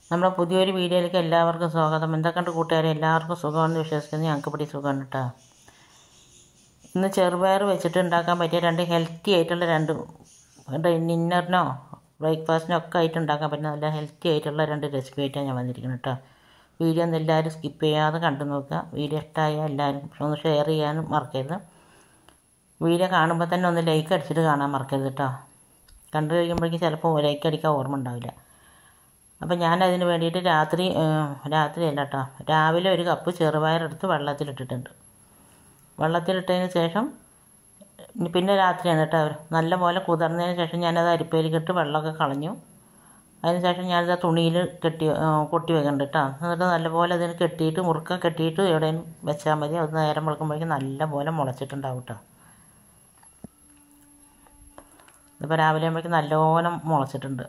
നമ്മുടെ പുതിയൊരു വീഡിയോയിലേക്ക് എല്ലാവർക്കും സ്വാഗതം. എന്തൊക്കെയുണ്ട് കൂട്ടുകാരെ, എല്ലാവർക്കും സുഖമാണെന്ന് വിശ്വസിക്കുന്നു. ഞങ്ങൾക്ക് പിടി സുഖമാണ് കേട്ടോ. ഇന്ന് ചെറുപയർ വെച്ചിട്ട് ഉണ്ടാക്കാൻ പറ്റിയ രണ്ട് ഹെൽത്തി ആയിട്ടുള്ള ഡിന്നറിനോ ബ്രേക്ക്ഫാസ്റ്റിനോ ഒക്കെ ആയിട്ട് ഉണ്ടാക്കാൻ പറ്റുന്ന നല്ല ഹെൽത്തി ആയിട്ടുള്ള രണ്ട് റെസിപ്പി ആയിട്ടാണ് ഞാൻ വന്നിരിക്കുന്നത് കേട്ടോ. വീഡിയോ ഒന്ന് എല്ലാവരും സ്കിപ്പ് ചെയ്യാതെ കണ്ടു നോക്കുക. വീഡിയോ ഇഷ്ടമായാൽ എല്ലാവരും ഒന്ന് ഷെയർ ചെയ്യാനും മറക്കരുത്. വീഡിയോ കാണുമ്പോൾ തന്നെ ഒന്ന് ലൈക്ക് അടിച്ചിട്ട് കാണാൻ മറക്കരുത് കേട്ടോ. കണ്ടു കഴിയുമ്പോഴേക്കും ചിലപ്പോൾ ലൈക്ക് അടിക്കാൻ ഓർമ്മ ഉണ്ടാവില്ല. അപ്പം ഞാനതിന് വേണ്ടിയിട്ട് രാത്രിയല്ല കേട്ടോ, രാവിലെ ഒരു കപ്പ് ചെറുപയറെടുത്ത് വെള്ളത്തിലിട്ടിട്ടുണ്ട്. വെള്ളത്തിലിട്ടതിന് ശേഷം പിന്നെ രാത്രിയാണ് കേട്ടോ നല്ലപോലെ കുതിർന്നതിന് ശേഷം ഞാനത് അരിപ്പയിലേക്കിട്ട് വെള്ളമൊക്കെ കളഞ്ഞു. അതിന് ശേഷം ഞാനത് തുണിയിൽ കൊട്ടി വെക്കുന്നുണ്ട് കേട്ടോ. എന്നിട്ട് നല്ലപോലെ അതിന് കെട്ടിയിട്ട് മുറുക്ക കെട്ടിയിട്ട് എവിടെയും വെച്ചാൽ മതി. അത് നേരം വെളുക്കുമ്പോഴേക്കും നല്ലപോലെ മുളച്ചിട്ടുണ്ടാവും കേട്ടോ. ഇതിപ്പോൾ രാവിലെ ആകുമ്പോഴേക്കും നല്ലോണം മുളച്ചിട്ടുണ്ട്.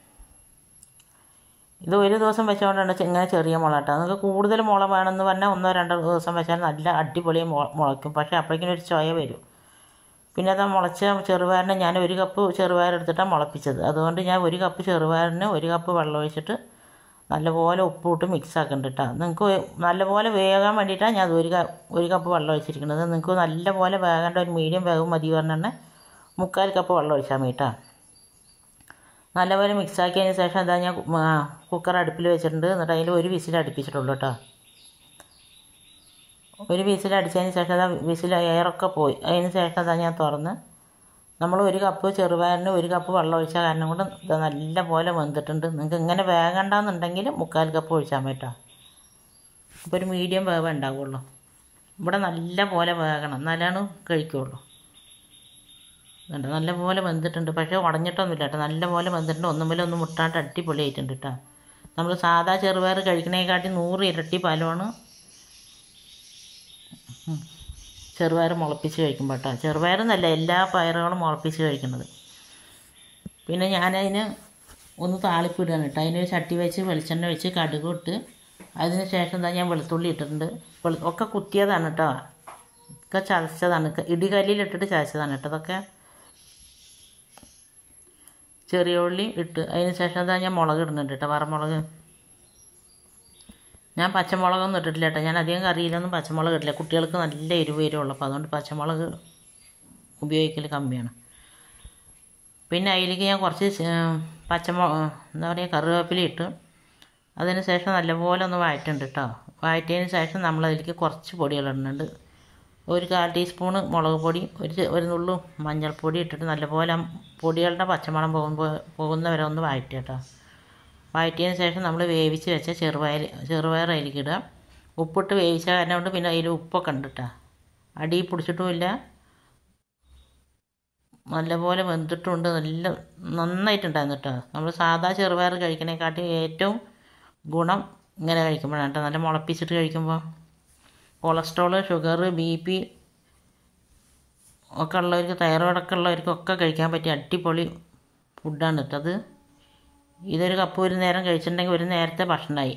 ഇത് ഒരു ദിവസം വെച്ചുകൊണ്ടാണ് ഇങ്ങനെ ചെറിയ മുള കേട്ടോ. നിങ്ങൾക്ക് കൂടുതൽ മുള വേണമെന്ന് പറഞ്ഞാൽ 1-2 ദിവസം വെച്ചാൽ നല്ല അടിപൊളി മുളയ്ക്കും. പക്ഷേ അപ്പോഴേക്കും ഒരു ചൊയ വരും. പിന്നെ അത് മുളച്ച ചെറുപയറിനെ ഞാൻ ഒരു കപ്പ് ചെറുപയറെടുത്തിട്ടാണ് മുളപ്പിച്ചത്. അതുകൊണ്ട് ഞാൻ ഒരു കപ്പ് ചെറുപയറിന് ഒരു കപ്പ് വെള്ളം ഒഴിച്ചിട്ട് നല്ലപോലെ ഉപ്പിട്ട് മിക്സ് ആക്കുന്നുണ്ട് കേട്ടോ. നിങ്ങൾക്ക് നല്ലപോലെ വേകാൻ വേണ്ടിയിട്ടാണ് ഞാൻ ഒരു കപ്പ് വെള്ളം ഒഴിച്ചിരിക്കുന്നത്. നിങ്ങൾക്ക് നല്ലപോലെ വേകേണ്ട ഒരു മീഡിയം വേഗം മതി പറഞ്ഞാൽ 3/4 കപ്പ് വെള്ളം ഒഴിച്ചാൽ മതി കേട്ടോ. നല്ലപോലെ മിക്സാക്കിയതിന് ശേഷം അതാ ഞാൻ കുക്കർ അടുപ്പിൽ വെച്ചിട്ടുണ്ട്. എന്നിട്ട് അതിൽ ഒരു വിസിൽ അടുപ്പിച്ചിട്ടുള്ളൂ കേട്ടോ. ഒരു വിസിൽ അടിച്ചതിന് ശേഷം അതാ വിസിൽ എയറൊക്കെ പോയി. അതിന് ശേഷം അതാ ഞാൻ തുറന്ന് നമ്മൾ ഒരു കപ്പ് ചെറുപയറിന് ഒരു കപ്പ് വെള്ളം ഒഴിച്ച കാരണം കൊണ്ട് ഇത് നല്ല പോലെ വെന്തിട്ടുണ്ട്. നിങ്ങൾക്ക് ഇങ്ങനെ വേകണ്ടെന്നുണ്ടെങ്കിൽ 3/4 കപ്പ് ഒഴിച്ചാൽ മതി കേട്ടോ. ഇപ്പോൾ ഒരു മീഡിയം വേവേ ഉണ്ടാവുള്ളൂ. ഇവിടെ നല്ല പോലെ വേകണം, എന്നാലാണ് കഴിക്കുകയുള്ളൂ. നല്ല പോലെ വെന്തിട്ടുണ്ട്. പക്ഷേ ഉടഞ്ഞിട്ടൊന്നുമില്ല കേട്ടോ. നല്ല പോലെ വെന്തിട്ടുണ്ട്. ഒന്നും മുട്ടാണ്ട് അടിപൊളിയായിട്ടുണ്ട് കേട്ടോ. നമ്മൾ സാധാ ചെറുപയർ കഴിക്കണേക്കാട്ടി 100 ഇരട്ടി ഫലമാണ് ചെറുപയർ മുളപ്പിച്ച് കഴിക്കുമ്പോൾ കേട്ടോ. ചെറുപയറെന്നല്ല, എല്ലാ പയറുകളും മുളപ്പിച്ച് കഴിക്കുന്നത്. പിന്നെ ഞാനതിന് ഒന്ന് താളിപ്പിടുകയാണ് കേട്ടോ. അതിനൊരു ചട്ടി വെച്ച് വെളിച്ചെണ്ണ വെച്ച് കടുക് ഇട്ട് അതിന് ശേഷം എന്താ ഞാൻ വെളുത്തുള്ളി ഇട്ടിട്ടുണ്ട്. ഒക്കെ കുത്തിയതാണ് കേട്ടോ. ഒക്കെ ചതച്ചതാണ്, ഇടികല്ലിലിട്ടിട്ട് ചതച്ചതാണ് കേട്ടോ. അതൊക്കെ ചെറിയ ഉള്ളി ഇട്ട് അതിന് ശേഷം എന്താ ഞാൻ മുളക് ഇടുന്നുണ്ട് കേട്ടോ. വറമുളക് ഞാൻ പച്ചമുളകൊന്നും ഇട്ടിട്ടില്ല കേട്ടോ. ഞാൻ അധികം കറിയിലൊന്നും പച്ചമുളക് ഇട്ടില്ല. കുട്ടികൾക്ക് നല്ല എരിവ് വരുള്ളൂ. അപ്പോൾ അതുകൊണ്ട് പച്ചമുളക് ഉപയോഗിക്കൽ കമ്മിയാണ്. പിന്നെ അതിലേക്ക് ഞാൻ കുറച്ച് എന്താ പറയുക, കറിവേപ്പില ഇട്ട് അതിന് ശേഷം നല്ലപോലെ ഒന്ന് വഴറ്റുന്നുണ്ട് കേട്ടോ. വഴറ്റിയതിന് ശേഷം നമ്മളതിലേക്ക് കുറച്ച് പൊടികളിടുന്നുണ്ട്. ഒരു 1/4 ടീസ്പൂണ് മുളക് പൊടി, ഒരു നുള്ളു മഞ്ഞൾപ്പൊടി ഇട്ടിട്ട് നല്ലപോലെ പൊടികളുടെ പച്ചമണം പോകുന്നവരെ ഒന്ന് വഴറ്റുക കേട്ടോ. വഴറ്റിയതിന് ശേഷം നമ്മൾ വേവിച്ച് വെച്ച ചെറുപയർ അതിലേക്ക് ഇടുക. ഉപ്പിട്ട് വേവിച്ച കാരണം കൊണ്ട് പിന്നെ അതിൽ ഉപ്പൊക്കെ ഉണ്ട് കേട്ടോ. അടി പിടിച്ചിട്ടുമില്ല, നല്ലപോലെ വെന്തിട്ടുമുണ്ട്. നന്നായിട്ടുണ്ടായിരുന്നു കേട്ടോ. നമ്മൾ സാധാ ചെറുപയർ കഴിക്കണേക്കാട്ടി ഏറ്റവും ഗുണം ഇങ്ങനെ കഴിക്കുമ്പോഴാണ് കേട്ടോ. നല്ല മുളപ്പിച്ചിട്ട് കഴിക്കുമ്പോൾ കൊളസ്ട്രോള്, ഷുഗർ, BP ഒക്കെ ഉള്ളവർക്ക്, തൈറോയിഡൊക്കെ ഉള്ളവർക്കൊക്കെ കഴിക്കാൻ പറ്റിയ അടിപൊളി ഫുഡാണ് കേട്ടത്. ഇതൊരു കപ്പ് ഒരു നേരം കഴിച്ചിട്ടുണ്ടെങ്കിൽ ഒരു നേരത്തെ ഭക്ഷണമായി.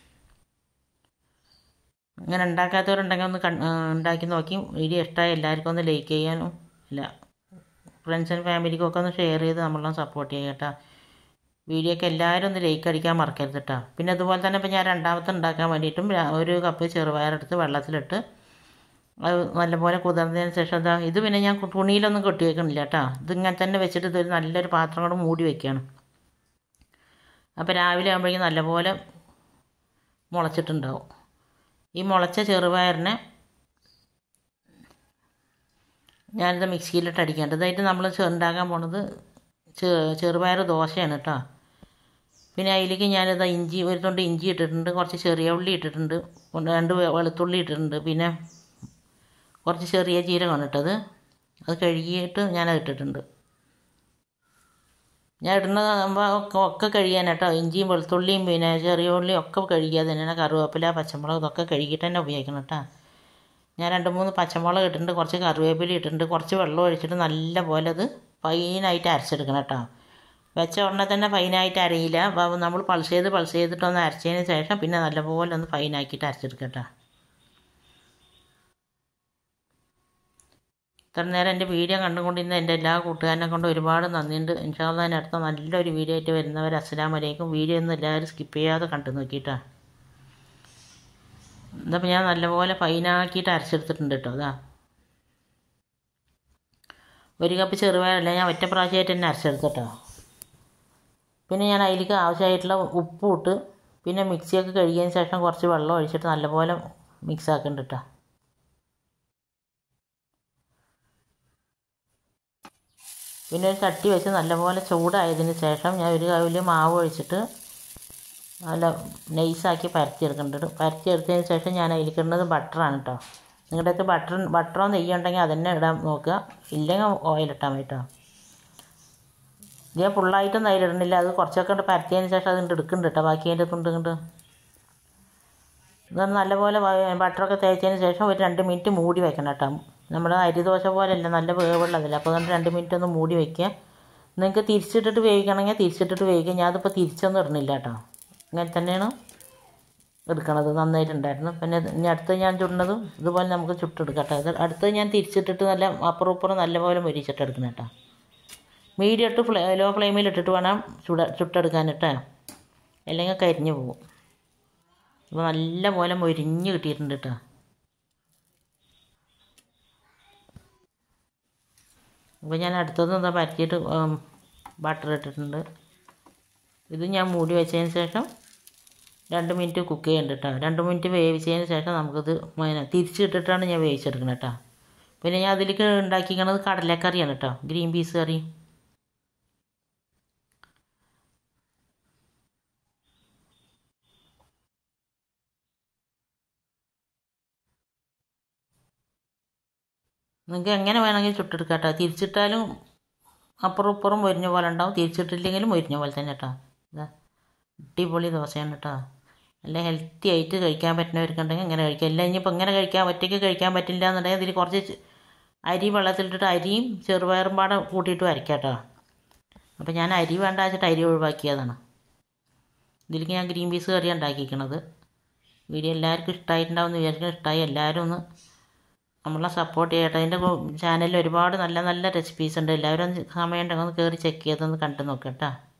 അങ്ങനെ ഉണ്ടാക്കാത്തവരുണ്ടെങ്കിൽ ഒന്ന് ഉണ്ടാക്കി നോക്കി. വീഡിയോ ഇഷ്ടമായി എല്ലാവർക്കും ഒന്ന് ലൈക്ക് ചെയ്യാനും ഇല്ല ഫ്രണ്ട്സ് ആൻഡ് ഫാമിലിക്കൊക്കെ ഒന്ന് ഷെയർ ചെയ്ത് നമ്മളൊന്ന് സപ്പോർട്ട് ചെയ്യുക കേട്ടോ. വീഡിയോക്ക് എല്ലാവരും ഒന്ന് ലൈക്ക് അടിക്കാൻ മറക്കരുത് കേട്ടോ. പിന്നെ അതുപോലെ തന്നെ ഇപ്പോൾ ഞാൻ രണ്ടാമത്തെ ഉണ്ടാക്കാൻ വേണ്ടിയിട്ടും ഒരു കപ്പ് ചെറുപയറെടുത്ത് വെള്ളത്തിലിട്ട് അത് നല്ലപോലെ കുതിർന്നതിന് ശേഷം ഇത് പിന്നെ ഞാൻ തുണിയിലൊന്നും കൊട്ടി വെക്കണില്ല കേട്ടോ. ഇതിങ്ങനെ തന്നെ വെച്ചിട്ട് ഇതൊരു നല്ലൊരു പാത്രം കൊണ്ട് മൂടി വയ്ക്കുകയാണ്. അപ്പോൾ രാവിലെ ആകുമ്പോഴേക്കും നല്ലപോലെ മുളച്ചിട്ടുണ്ടാവും. ഈ മുളച്ച ചെറുപയറിനെ ഞാനിത് മിക്സിയിലിട്ട് അടിക്കേണ്ടത്. ഇതായിട്ട് നമ്മൾ ഉണ്ടാക്കാൻ പോണത് ചെറുപയർ ദോശയാണ് കേട്ടോ. പിന്നെ അതിലേക്ക് ഞാനിത് ഒരു തൊണ്ട് ഇഞ്ചി ഇട്ടിട്ടുണ്ട്, കുറച്ച് ചെറിയ ഉള്ളി ഇട്ടിട്ടുണ്ട്, 2 വെളുത്തുള്ളി ഇട്ടിട്ടുണ്ട്, പിന്നെ കുറച്ച് ചെറിയ ജീരകമാണ് ഇട്ടത്. അത് കഴുകിയിട്ട് ഞാനത് ഇട്ടിട്ടുണ്ട്. ഞാൻ ഇടുന്നതാകുമ്പോൾ ഒക്കെ കഴുകിയാൻ കേട്ടോ. ഇഞ്ചിയും വെളുത്തുള്ളിയും പിന്നെ ചെറിയ ഉള്ളിയും ഒക്കെ കഴുകിയാൽ തന്നെയാണ്. കറിവേപ്പില, പച്ചമുളക് ഇതൊക്കെ കഴുകിയിട്ട് തന്നെ ഉപയോഗിക്കണം കേട്ടോ. ഞാൻ 2-3 പച്ചമുളക് ഇട്ടിട്ടുണ്ട്, കുറച്ച് കറിവേപ്പില ഇട്ടിട്ടുണ്ട്, കുറച്ച് വെള്ളം ഒഴിച്ചിട്ട് നല്ല പോലെ അത് ഫൈനായിട്ട് അരച്ചെടുക്കണം കേട്ടോ. വെച്ച ഉടനെ തന്നെ ഫൈനായിട്ട് അരയില്ല. അപ്പോൾ നമ്മൾ പൾസ് ചെയ്തിട്ടൊന്ന് അരച്ചതിന് ശേഷം പിന്നെ നല്ലപോലെ ഒന്ന് ഫൈനാക്കിയിട്ട് അരച്ചെടുക്കുക കേട്ടോ. ഇത്ര നേരം എൻ്റെ വീഡിയോ കണ്ടുകൊണ്ടിരുന്ന എൻ്റെ എല്ലാ കൂട്ടുകാരനെ കൊണ്ട് ഒരുപാട് നന്ദിയുണ്ട്. ഇൻഷാ അല്ലാഹ് ഞാൻ അടുത്ത നല്ലൊരു വീഡിയോ ആയിട്ട് വരുന്നവർ അസ്സലാമു അലൈക്കും. വീഡിയോ ഒന്നും എല്ലാവരും സ്കിപ്പ് ചെയ്യാതെ കണ്ടു നോക്കിയിട്ടാ. എന്നപ്പോൾ ഞാൻ നല്ലപോലെ ഫൈനാക്കിയിട്ട് അരച്ചെടുത്തിട്ടുണ്ട് കേട്ടോ. അതാ 1 കപ്പ് ചെറുപയറല്ല, ഞാൻ ഒറ്റ പ്രാവശ്യമായിട്ട് തന്നെ അരച്ചെടുത്തിട്ടോ. പിന്നെ ഞാൻ അതിലേക്ക് ആവശ്യമായിട്ടുള്ള ഉപ്പും ഇട്ട് പിന്നെ മിക്സിയൊക്കെ കഴുകിയതിന് ശേഷം കുറച്ച് വെള്ളം ഒഴിച്ചിട്ട് നല്ലപോലെ മിക്സ് ആക്കുന്നുണ്ട് കേട്ടോ. പിന്നെ ഒരു ചട്ടി വെച്ച് നല്ലപോലെ ചൂടായതിന് ശേഷം ഞാൻ ഒരു കവിൽ മാവ് ഒഴിച്ചിട്ട് നല്ല നൈസാക്കി പരത്തിയെടുക്കുന്നുണ്ട്. പരത്തിയെടുത്തതിന് ശേഷം ഞാൻ അതിലിടുന്നത് ബട്ടറാണ് കേട്ടോ. നിങ്ങളുടെ അടുത്ത് ബട്ടറോ നെയ്യോ ഉണ്ടെങ്കിൽ അത് തന്നെ ഇടാൻ നോക്കുക, ഇല്ലെങ്കിൽ ഓയിലിട്ടാൽ മതി കേട്ടോ. ഞാൻ ഫുള്ളായിട്ടൊന്നും അതിലിടുന്നില്ല, അത് കുറച്ചൊക്കെ ഉണ്ട് പരത്തിയതിന് ശേഷം അതുകൊണ്ട് എടുക്കുന്നുണ്ട് കേട്ടോ. ബാക്കി അതിൻ്റെ തുണ്ട് ഇതൊന്ന് നല്ലപോലെ ബട്ടറൊക്കെ തേച്ചതിന് ശേഷം ഒരു 2 മിനിറ്റ് മൂടി വെക്കണം കേട്ടോ. നമ്മുടെ അരിദോശ പോലെയല്ല, നല്ല വേവുള്ളതല്ല. അപ്പോൾ അതുകൊണ്ട് 2 മിനിറ്റ് ഒന്ന് മൂടി വയ്ക്കുക. നിങ്ങൾക്ക് തിരിച്ചിട്ടിട്ട് വേവിക്കണമെങ്കിൽ തിരിച്ചിട്ടിട്ട് വേവിക്കുക. ഞാനതിപ്പോൾ തിരിച്ചൊന്നും ഇടുന്നില്ല കേട്ടോ, ഇങ്ങനെ തന്നെയാണ് എടുക്കണത്. നന്നായിട്ടുണ്ടായിരുന്നു. പിന്നെ ഇനി അടുത്ത് ഞാൻ ചുടുന്നതും ഇതുപോലെ നമുക്ക് ചുട്ടെടുക്കാം കേട്ടോ. അടുത്തത് ഞാൻ തിരിച്ചിട്ടിട്ട് നല്ല അപ്പുറം നല്ലപോലെ മൊരിച്ചിട്ടെടുക്കണം കേട്ടോ. മീഡിയം ഇട്ട് ലോ ഫ്ലെയിമിൽ ഇട്ടിട്ട് വേണം ചുട്ടെടുക്കാൻ കേട്ടോ, അല്ലെങ്കിൽ കരിഞ്ഞു പോകും. അപ്പോൾ നല്ല പോലെ മൊരിഞ്ഞ് കിട്ടിയിട്ടുണ്ട് കേട്ടോ. അപ്പോൾ ഞാൻ അടുത്തത് എന്താ പരത്തിയിട്ട് ബട്ടർ ഇട്ടിട്ടുണ്ട്. ഇത് ഞാൻ മൂടി വെച്ചതിന് ശേഷം 2 മിനിറ്റ് കുക്ക് ചെയ്യുന്നുണ്ട് കേട്ടോ. 2 മിനിറ്റ് വേവിച്ചതിന് ശേഷം നമുക്കിത് തിരിച്ചിട്ടിട്ടാണ് ഞാൻ വേവിച്ചെടുക്കുന്നത് കേട്ടോ. പിന്നെ ഞാൻ അതിലേക്ക് ഉണ്ടാക്കിക്കണത് കടലക്കറിയാണ് കേട്ടോ, ഗ്രീൻ പീസ് കറി. നിങ്ങൾക്ക് എങ്ങനെ വേണമെങ്കിൽ ചുട്ടെടുക്കാം കേട്ടോ. തിരിച്ചിട്ടാലും അപ്പുറം മൊരിഞ്ഞ പോലെ ഉണ്ടാവും, തിരിച്ചിട്ടില്ലെങ്കിലും മൊരിഞ്ഞ പോലെ തന്നെ കേട്ടോ. ഇതാ അടിപൊളി ദോശയാണ് കേട്ടോ. നല്ല ഹെൽത്തി ആയിട്ട് കഴിക്കാൻ പറ്റുന്നവർക്കുണ്ടെങ്കിൽ ഇങ്ങനെ കഴിക്കാം. എല്ലാം ഇനിയിപ്പോൾ ഇങ്ങനെ കഴിക്കാൻ ഒറ്റയ്ക്ക് കഴിക്കാൻ പറ്റില്ല എന്നുണ്ടെങ്കിൽ ഇതിൽ കുറച്ച് അരി വെള്ളത്തിലിട്ടിട്ട് അരിയും ചെറുപയറും പാടെ കൂട്ടിയിട്ട് വരയ്ക്കാം കേട്ടോ. അപ്പോൾ ഞാൻ അരി വേണ്ട വെച്ചിട്ട് അരി ഒഴിവാക്കിയതാണ്. ഇതിലേക്ക് ഞാൻ ഗ്രീൻ പീസ് കറി ഉണ്ടാക്കിയിരിക്കണത്. വീഡിയോ എല്ലാവർക്കും ഇഷ്ടമായിട്ടുണ്ടാവും എന്ന് വിചാരിക്കുന്നത്. ഇഷ്ടമായി എല്ലാവരും ഒന്ന് നമ്മളെ സപ്പോർട്ട് ചെയ്യട്ടെ. എൻ്റെ ചാനലിൽ ഒരുപാട് നല്ല നല്ല റെസിപ്പീസ് ഉണ്ട്. എല്ലാവരും സമയം ഉണ്ടെങ്കിൽ ഒന്ന് കയറി ചെക്ക് ചെയ്തൊന്ന് കണ്ടു നോക്കാം കേട്ടോ.